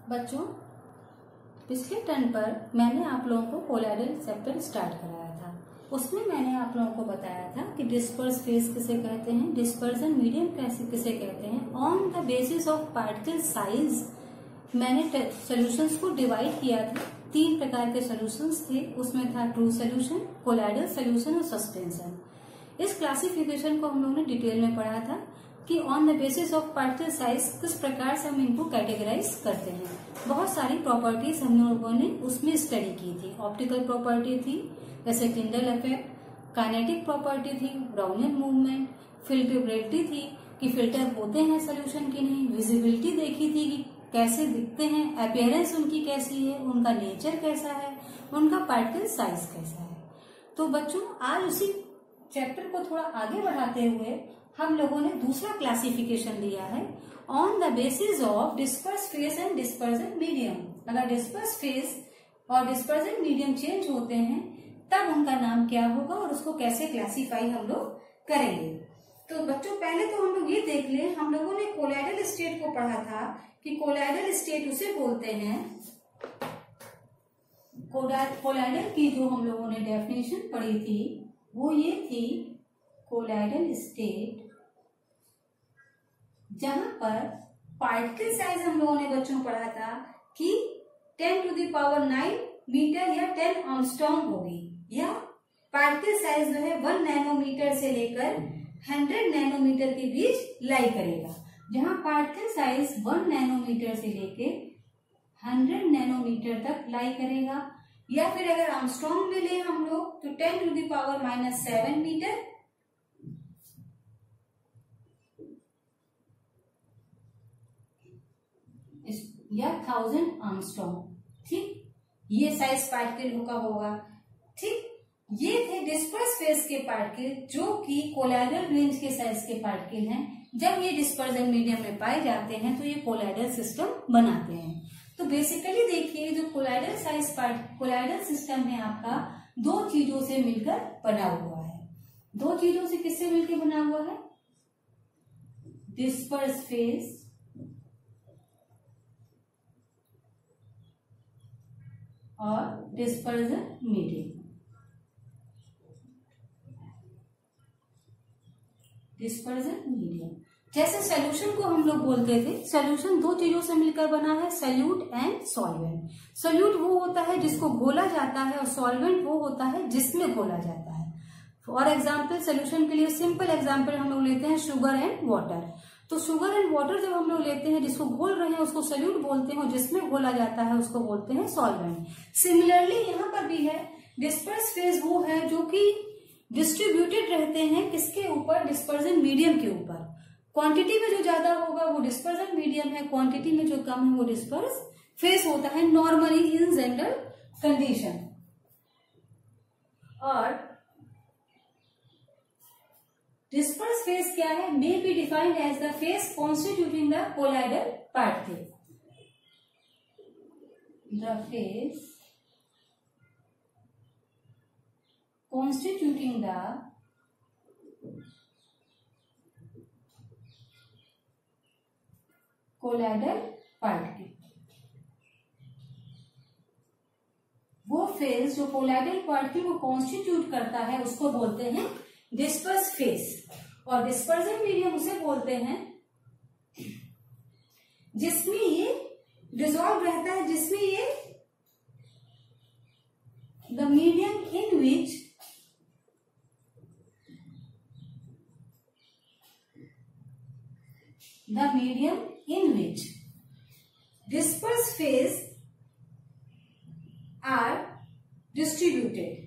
बच्चों, पिछले टर्न पर मैंने आप लोगों को कोलॉइडल चैप्टर स्टार्ट कराया था। उसमें मैंने आप लोगों को बताया था कि डिस्पर्स फेज किसे कहते हैं, डिस्पर्जन मीडियम किसे कहते हैं। On the basis of particle size मैंने सॉल्यूशंस को डिवाइड किया था। 3 प्रकार के सॉल्यूशंस थे, उसमें था ट्रू सॉल्यूशन, कोलॉइडल सॉल्यूशन और सस्पेंशन। इस क्लासिफिकेशन को हम लोगों ने डिटेल में पढ़ा था कि on the basis of particle size किस प्रकार से हम इनको कैटेगराइज करते हैं। बहुत सारी प्रॉपर्टीज हम लोगों ने उसमें स्टडी की थी। ऑप्टिकल प्रॉपर्टी थी जैसे टिंडल इफेक्ट, काइनेटिक प्रॉपर्टी थी ब्राउनियन मूवमेंट, फिल्टरेबिलिटी थी कि फिल्टर होते हैं सोल्यूशन की नहीं, विजिबिलिटी देखी थी कि कैसे दिखते हैं, अपीयरेंस उनकी कैसी है, उनका नेचर कैसा है, उनका पार्टिकल साइज कैसा है। तो बच्चों, आज उसी चैप्टर को थोड़ा आगे बढ़ाते हुए हम लोगों ने दूसरा क्लासिफिकेशन दिया है on the basis of disperse phase and dispersion medium. अगर डिस्पर्स फेज और डिस्पर्जन मीडियम चेंज होते हैं तब उनका नाम क्या होगा और उसको कैसे क्लासीफाई हम लोग करेंगे। तो बच्चों, पहले तो हम लोग ये देख लें, हम लोगों ने कोलॉइडल स्टेट को पढ़ा था कि कोलॉइडल स्टेट उसे बोलते हैं। कोलॉइडल की जो हम लोगों ने डेफिनेशन पढ़ी थी वो ये थी, कोलॉइडल स्टेट जहां पर पार्टिकल साइज हम लोगों ने बच्चों पढ़ा था कि 10⁹ मीटर या 10 एंगस्ट्रॉम होगी, या पार्टिकल साइज जो है 1 नैनोमीटर से लेकर 100 नैनोमीटर के बीच लाई करेगा। जहां पार्टिकल साइज 1 नैनोमीटर से लेके 100 नैनोमीटर तक लाई करेगा, या फिर अगर एंगस्ट्रॉम में ले हम लोग तो 10⁻⁷ मीटर या 1000 एंगस्ट्रॉम। ठीक, ये साइज पार्टिकल का होगा। ठीक, ये थे डिस्पर्स फेज के पार्टिकल जो कि कोलॉइडल रेंज के साइज के पार्टिकल हैं। जब ये डिस्पर्जन मीडियम में पाए जाते हैं तो ये कोलॉइडल सिस्टम बनाते हैं। तो बेसिकली देखिए, जो कोलॉइडल सिस्टम है आपका 2 चीजों से मिलकर बना हुआ है। 2 चीजों से किससे मिलकर बना हुआ है? डिस्पर्स फेज और डिस्पर्जन मीडियम। डिस्पर्जन मीडियम जैसे सॉल्यूशन को हम लोग बोलते थे, सॉल्यूशन 2 चीजों से मिलकर बना है, सॉल्यूट एंड सॉल्वेंट। सॉल्यूट वो होता है जिसको घोला जाता है और सॉल्वेंट वो होता है जिसमें घोला जाता है। फॉर एग्जाम्पल, सॉल्यूशन के लिए सिंपल एग्जाम्पल हम लोग लेते हैं शुगर एंड वाटर। तो शुगर एंड वाटर जब हम लोग लेते हैं, जिसको घोल रहे हैं उसको सॉल्यूट बोलते हैं और जिसमें घोला जाता है उसको बोलते हैं सॉल्वेंट। सिमिलरली यहाँ पर भी है, डिस्पर्स फेज वो है जो कि डिस्ट्रीब्यूटेड रहते हैं किसके ऊपर? डिस्पर्जन मीडियम के ऊपर। क्वांटिटी में जो ज्यादा होगा वो डिस्पर्जन मीडियम है, क्वांटिटी में जो कम है वो डिस्पर्स फेज होता है नॉर्मली इन जनरल कंडीशन। और डिस्पर्स फेज क्या है? May be defined as the phase constituting the colloidal particle. The phase constituting the colloidal particle. वो फेज जो कोलॉइडल पार्टिकल को कॉन्स्टिट्यूट करता है उसको बोलते हैं डिस्पर्स फेज। और डिस्पर्जन मीडियम उसे बोलते हैं जिसमें ये डिसॉल्व रहता है, जिसमें ये the medium in which disperse phase are distributed.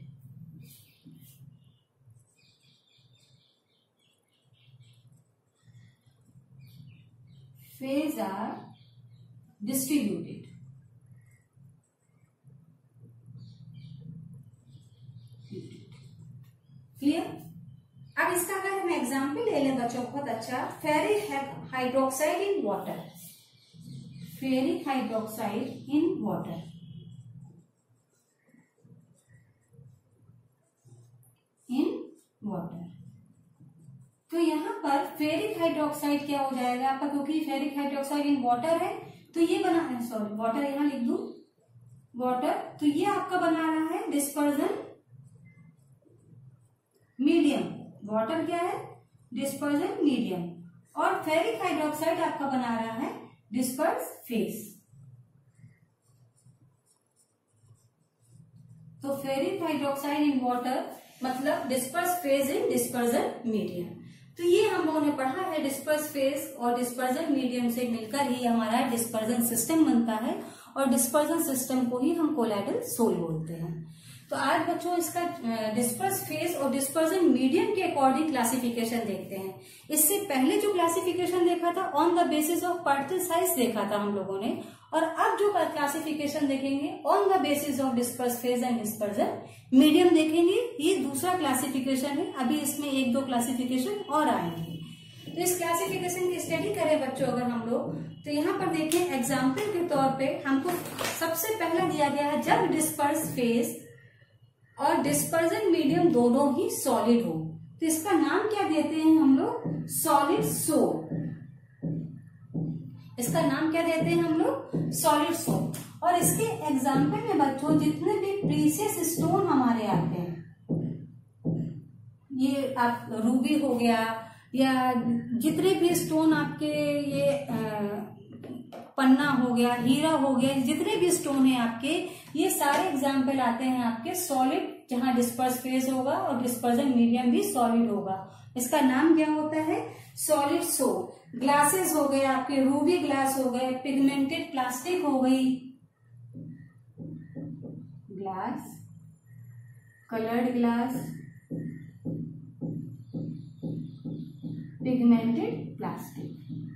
Phase are distributed. Clear? अब इसका अगर हम एग्जाम्पल ले लें बच्चों, बहुत अच्छा, ferric hydroxide in water. Ferric hydroxide in water. तो यहाँ पर फेरिक हाइड्रोक्साइड क्या हो जाएगा आपका? क्योंकि फेरिक हाइड्रोक्साइड इन वाटर है तो ये बना, सॉरी वाटर यहाँ लिख दूं, वाटर, तो ये आपका बना रहा है डिस्पर्जन मीडियम। वाटर क्या है? Dispersion medium. और फेरिक हाइड्रोक्साइड आपका बना रहा है डिस्पर्स फेस। तो फेरिक हाइड्रोक्साइड इन वाटर मतलब disperse phase in dispersion medium. तो ये हम लोगों ने पढ़ा है, डिस्पर्स फेज और डिस्पर्जन मीडियम से मिलकर ही हमारा डिस्पर्जन सिस्टम बनता है और डिस्पर्जन सिस्टम को ही हम कोलाइडल सोल बोलते हैं। तो आज बच्चों इसका डिस्पर्स फेज और डिस्पर्जन मीडियम के अकॉर्डिंग क्लासिफिकेशन देखते हैं। इससे पहले जो क्लासिफिकेशन देखा था on the basis of particle size देखा था हम लोगों ने, और अब जो क्लासिफिकेशन देखेंगे on the basis of disperse phase and dispersion medium देखेंगे। ये दूसरा क्लासिफिकेशन है, अभी इसमें एक दो क्लासिफिकेशन और आएंगे। तो इस क्लासिफिकेशन की स्टडी करें बच्चों अगर हम लोग, तो यहाँ पर देखें एग्जाम्पल के तौर पे हमको सबसे पहला दिया गया है जब डिस्पर्स फेज और डिस्पर्जन मीडियम दोनों ही सॉलिड हो, तो इसका नाम क्या देते हैं हम लोग? Solid sol. इसका नाम क्या देते हैं हम लोग? Solid sol. और इसके एग्जाम्पल में बच्चों जितने भी प्रीशियस स्टोन हमारे आते हैं, ये आप रूबी हो गया या जितने भी स्टोन आपके, ये पन्ना हो गया, हीरा हो गया, जितने भी स्टोन है आपके, ये सारे एग्जाम्पल आते हैं आपके सॉलिड, जहां डिस्पर्स फेज होगा और डिस्पर्जन मीडियम भी सॉलिड होगा। इसका नाम क्या होता है? Solid sol. ग्लासेस हो गए आपके, रूबी ग्लास हो गए, पिगमेंटेड प्लास्टिक हो गई, glass, coloured glass, pigmented plastic,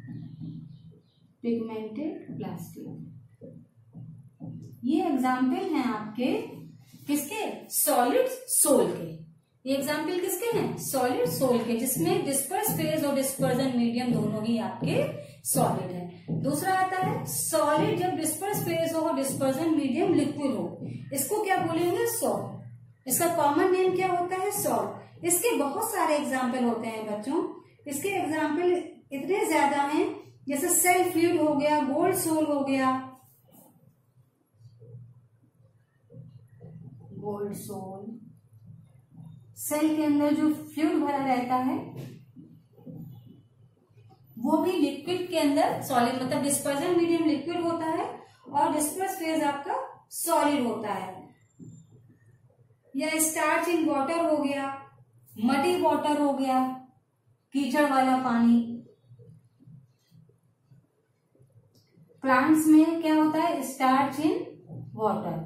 pigmented plastic, ये एग्जाम्पल हैं आपके किसके? सॉलिड सोल के। ये एग्जाम्पल किसके हैं? सॉलिड सोल के, जिसमें डिस्पर्स फेज और डिस्पर्जन मीडियम दोनों ही आपके सॉलिड है। दूसरा आता है सॉलिड जब डिस्पर्स फेज हो और डिस्पर्जन मीडियम लिक्विड हो, इसको क्या बोलेंगे? सॉल्ट। इसका कॉमन नेम क्या होता है? सॉल्ट। इसके बहुत सारे एग्जाम्पल होते हैं बच्चों, इसके एग्जाम्पल इतने ज्यादा हैं, जैसे सेल फ्लूइड हो गया, गोल्ड सोल हो गया, गोल्ड सोल, सेल के अंदर जो फ्लूइड भरा रहता है वो भी लिक्विड के अंदर सॉलिड, मतलब डिस्पर्जन मीडियम लिक्विड होता है और डिस्पर्स फेज आपका सॉलिड होता है। या स्टार्च इन वाटर हो गया, मडी वाटर हो गया, कीचड़ वाला पानी। प्लांट्स में क्या होता है? Starch in water.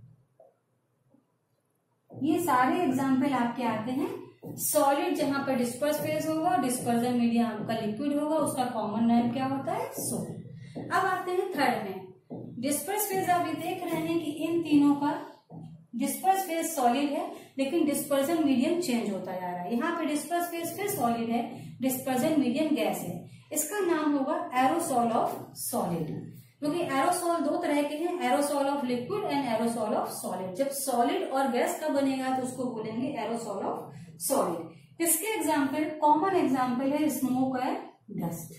ये सारे एग्जाम्पल आपके आते हैं सॉलिड, जहां पर डिस्पर्स फेज होगा, डिस्पर्जन मीडियम आपका लिक्विड होगा, उसका कॉमन नेम क्या होता है? सोल। अब आते हैं थर्ड में, डिस्पर्स फेज। आप ये देख रहे हैं कि इन तीनों का डिस्पर्स फेज सॉलिड है, लेकिन डिस्पर्जन मीडियम चेंज होता जा रहा है। यहाँ पे डिस्पर्स फेज फिर सॉलिड है, डिस्पर्जन मीडियम गैस है। इसका नाम होगा एरोसोल ऑफ सॉलिड, क्योंकि एरोसोल दो तरह के हैं, aerosol of liquid and aerosol of solid. जब सॉलिड और गैस का बनेगा तो उसको बोलेंगे एरोसोल ऑफ सॉलिड। इसके एग्जाम्पल, कॉमन एग्जाम्पल है smoke and dust,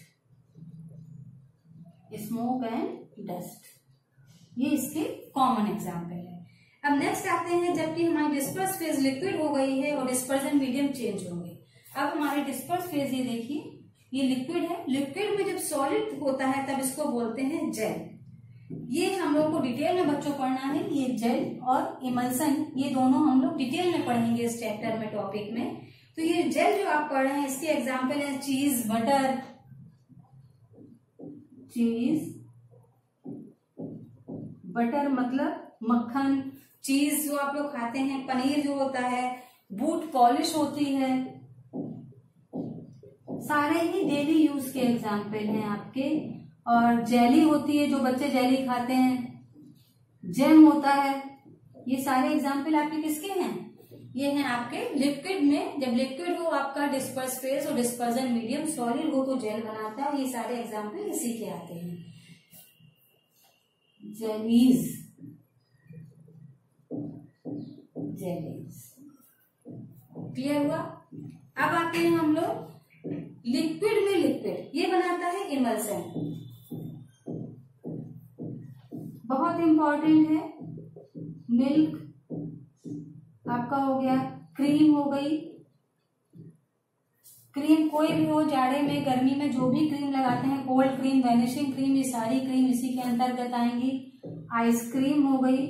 smoke and dust, ये इसके कॉमन एग्जाम्पल है। अब नेक्स्ट आते हैं, जबकि हमारी डिस्पर्स फेज लिक्विड हो गई है और डिस्पर्जन मीडियम चेंज हो गई। अब हमारे डिस्पर्स फेज ये देखिए, ये लिक्विड है, लिक्विड में जब सॉलिड होता है तब इसको बोलते हैं जेल। ये हम लोग को डिटेल में बच्चों पढ़ना है, ये जेल और इमल्सन, ये दोनों हम लोग डिटेल में पढ़ेंगे इस चैप्टर में, टॉपिक में। तो ये जेल जो आप पढ़ रहे हैं, इसके एग्जाम्पल है चीज, बटर, चीज, बटर मतलब मक्खन, चीज जो आप लोग खाते हैं, पनीर जो होता है, बूट पॉलिश होती है, सारे ही डेली यूज के एग्जाम्पल हैं आपके। और जेली होती है, जो बच्चे जेली खाते हैं, जैम होता है, ये सारे एग्जाम्पल आपके किसके हैं? ये हैं आपके लिक्विड में। जब लिक्विड हो आपका डिस्पर्स फेज और डिस्पर्जन मीडियम सॉलिड हो तो जेल बनाता है। ये सारे एग्जाम्पल इसी के आते हैं, जेलीज, जेलीज। क्लियर हुआ? अब आते हैं हम लोग लिक्विड में लिक्विड, ये बनाता है इमल्सन। बहुत इंपॉर्टेंट है, मिल्क आपका हो गया, क्रीम हो गई, क्रीम कोई भी हो, जाड़े में गर्मी में जो भी क्रीम लगाते हैं, कोल्ड क्रीम, वैनिशिंग क्रीम, ये सारी क्रीम इसी के अंतर्गत आएंगी। आइसक्रीम हो गई,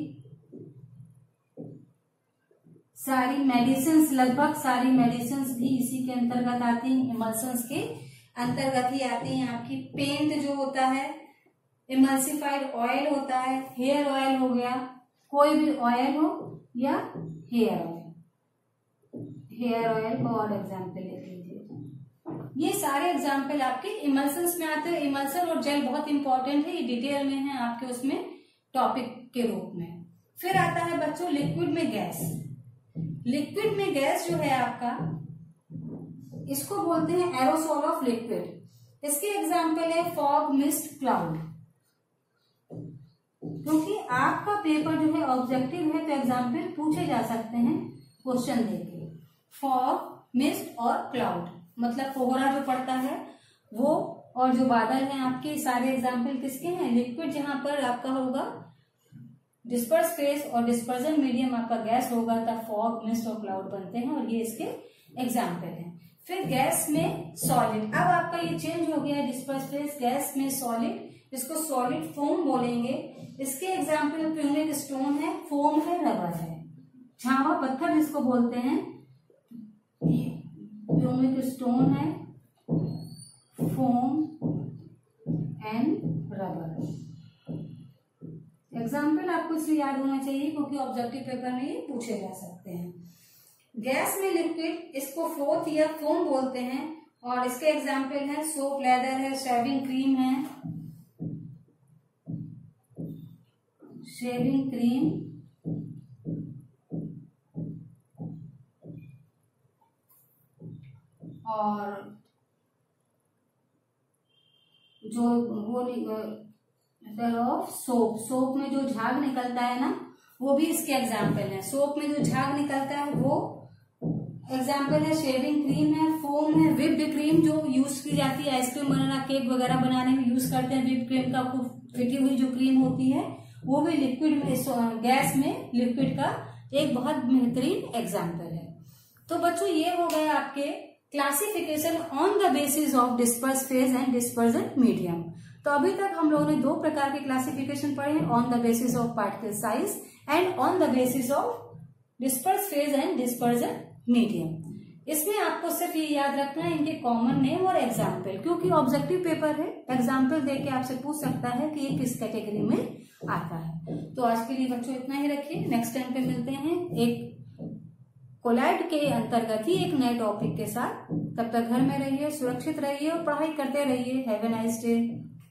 सारी मेडिसिन, लगभग सारी मेडिसिन भी इसी के अंतर्गत आती हैं, इमल्शंस के अंतर्गत ही आती हैं। आपकी पेंट जो होता है, इमल्सिफाइड ऑयल होता है, हेयर ऑयल हो गया, कोई भी ऑयल हो या हेयर ऑयल, हेयर ऑयल को और एग्जाम्पल ले लीजिए। ये सारे एग्जाम्पल आपके इमल्शंस में आते हैं। इमल्शन और जेल बहुत इंपॉर्टेंट है, ये डिटेल में है आपके उसमें टॉपिक के रूप में। फिर आता है बच्चों लिक्विड में गैस। लिक्विड में गैस जो है आपका, इसको बोलते हैं एरोसोल ऑफ लिक्विड। इसके एग्जाम्पल है फॉग, मिस्ट, क्लाउड। क्योंकि आपका पेपर जो है ऑब्जेक्टिव है तो एग्जाम्पल पूछे जा सकते हैं क्वेश्चन देके। फॉग, मिस्ट और क्लाउड मतलब कोहरा जो पड़ता है वो, और जो बादल हैं आपके, सारे एग्जाम्पल किसके हैं? लिक्विड जहां पर आपका होगा डिस्पर्स फेस और डिस्पर्जन मीडियम आपका गैस होगा तब फॉग, मिस्ट और क्लाउड बनते हैं, और ये इसके एग्जाम्पल हैं। फिर गैस में सॉलिड, अब आपका ये चेंज हो गया है, डिस्पर्स फेस, गैस में सॉलिड, इसको सॉलिड फोम बोलेंगे। इसके एग्जाम्पल प्यूमिक स्टोन है, फोम है, रबर है। झावा पत्थर जिसको बोलते हैं, प्यूमिक स्टोन है, फोम एंड रबर। एग्जाम्पल आपको इसलिए याद होना चाहिए क्योंकि ऑब्जेक्टिव पेपर में ये पूछे जा सकते हैं। गैस में लिक्विड, इसको फ्रोथ या फोम बोलते हैं, और इसके एग्जाम्पल है सोप, लेदर है, शेविंग क्रीम है, शेविंग क्रीम, और जो वो ऑफ सोप, सोप में जो झाग निकलता है ना, वो भी इसके एग्जाम्पल है। सोप में जो झाग निकलता है वो एग्जाम्पल है, शेविंग क्रीम है, फोम है, व्हिप्ड क्रीम जो यूज की जाती है आइसक्रीम बनाना, केक वगैरह बनाने में यूज करते हैं। व्हिप्ड क्रीम का खूब फिटी हुई जो क्रीम होती है वो भी लिक्विड में, गैस में लिक्विड का एक बहुत बेहतरीन एग्जाम्पल है। तो बच्चों ये हो गए आपके classification on the basis of disperse phase and dispersion medium. तो अभी तक हम लोगों ने दो प्रकार के क्लासिफिकेशन पढ़े हैं, on the basis of particle size and on the basis of disperse phase and dispersion medium. इसमें आपको सिर्फ ये याद रखना है इनके कॉमन नेम और एग्जाम्पल, क्योंकि ऑब्जेक्टिव पेपर है, एग्जाम्पल देके आपसे पूछ सकता है कि ये किस कैटेगरी में आता है। तो आज के लिए बच्चों इतना ही रखिए, नेक्स्ट टाइम पे मिलते हैं एक कोलैड के अंतर्गत ही एक नए टॉपिक के साथ। तब तक घर में रहिए, सुरक्षित रहिए और पढ़ाई करते रहिए। Have a nice day.